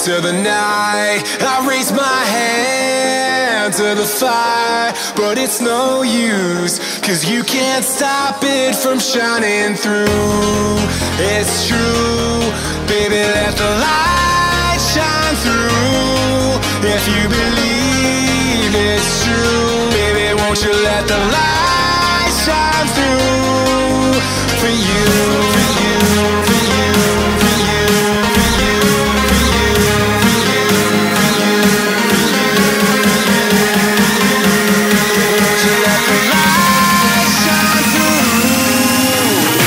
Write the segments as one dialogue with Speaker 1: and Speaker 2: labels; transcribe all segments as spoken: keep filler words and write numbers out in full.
Speaker 1: into the night. I raise my hand to the fire, but it's no use, cause you can't stop it from shining through. It's true, baby, let the light shine through. If you believe it's true, baby, won't you let the light shine through. For you, for you, for you, for you, for you, for you, for you, for you, won't you let the light shine through.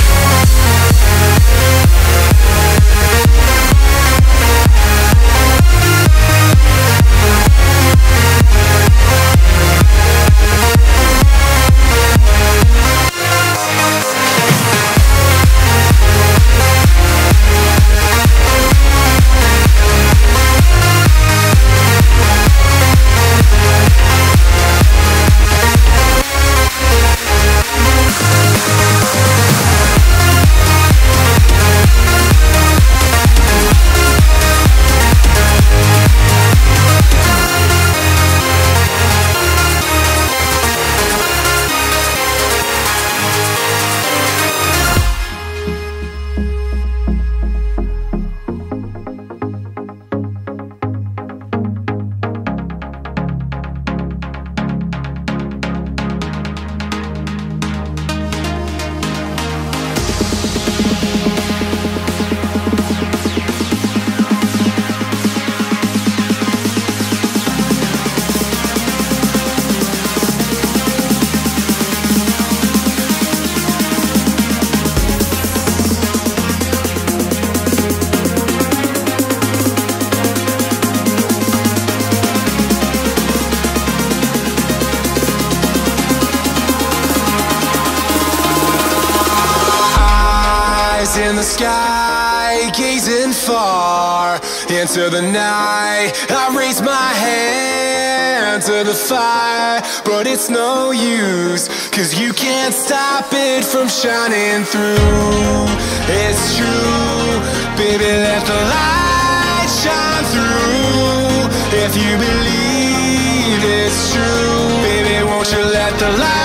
Speaker 1: In the sky, gazing far into the night. I raise my hand to the fire, but it's no use, cause you can't stop it from shining through. It's true, baby, let the light shine through. If you believe it's true, baby, won't you let the light